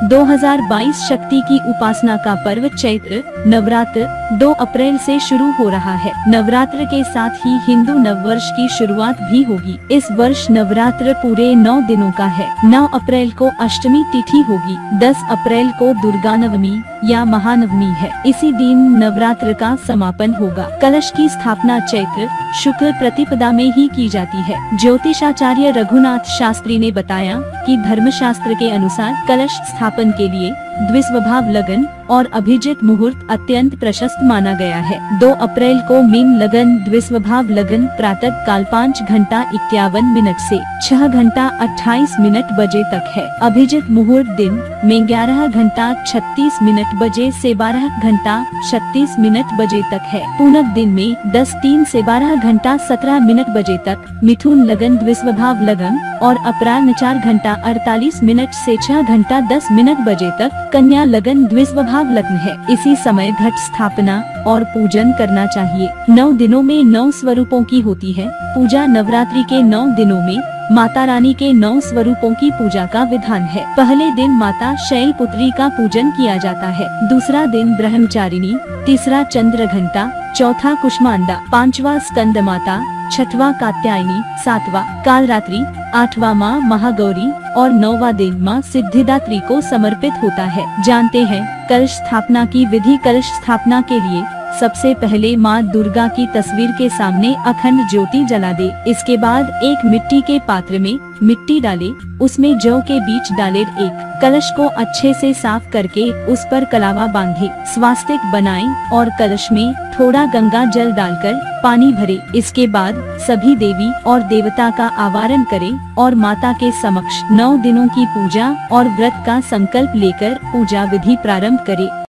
2022 शक्ति की उपासना का पर्व चैत्र नवरात्र 2 अप्रैल से शुरू हो रहा है। नवरात्र के साथ ही हिंदू नववर्ष की शुरुआत भी होगी। इस वर्ष नवरात्र पूरे 9 दिनों का है। 9 अप्रैल को अष्टमी तिथि होगी। 10 अप्रैल को दुर्गा नवमी या महानवमी है। इसी दिन नवरात्र का समापन होगा। कलश की स्थापना चैत्र शुक्ल प्रतिपदा में ही की जाती है। ज्योतिषाचार्य रघुनाथ शास्त्री ने बताया कि धर्मशास्त्र के अनुसार कलश स्थापन के लिए द्विस्वभाव लगन और अभिजित मुहूर्त अत्यंत प्रशस्त माना गया है। 2 अप्रैल को मीन लगन द्विस्वभाव लगन प्रातः काल 5 घंटा 51 मिनट से 6 घंटा 28 मिनट बजे तक है। अभिजित मुहूर्त दिन में 11 घंटा 36 मिनट बजे से 12 घंटा 36 मिनट बजे तक है। पूनक दिन में 10:03 से 12 घंटा 17 मिनट बजे तक। मिथुन लगन द्विस्वभाव लगन और अपराह्न 4 घंटा 48 मिनट से 6 घंटा 10 मिनट बजे तक। कन्या लगन द्विस्वभाव लग्न है। इसी समय घट स्थापना और पूजन करना चाहिए। 9 दिनों में 9 स्वरूपों की होती है पूजा। नवरात्रि के 9 दिनों में माता रानी के 9 स्वरूपों की पूजा का विधान है। पहले दिन माता शैलपुत्री का पूजन किया जाता है। दूसरा दिन ब्रह्मचारिणी, तीसरा चंद्र घंटा, चौथा कुष्मांडा, 5वां स्कंद माता, 6वां कात्यायनी, 7वां कालरात्रि, 8वां माँ महागौरी और 9वां दिन माँ सिद्धिदात्री को समर्पित होता है। जानते हैं कलश स्थापना की विधि। कलश स्थापना के लिए सबसे पहले माँ दुर्गा की तस्वीर के सामने अखंड ज्योति जला दे। इसके बाद एक मिट्टी के पात्र में मिट्टी डाले, उसमें जौ के बीज डाले। एक कलश को अच्छे से साफ करके उस पर कलावा बांधे, स्वास्तिक बनाए और कलश में थोड़ा गंगा जल डालकर पानी भरे। इसके बाद सभी देवी और देवता का आवाहन करें और माता के समक्ष 9 दिनों की पूजा और व्रत का संकल्प लेकर पूजा विधि प्रारंभ करे।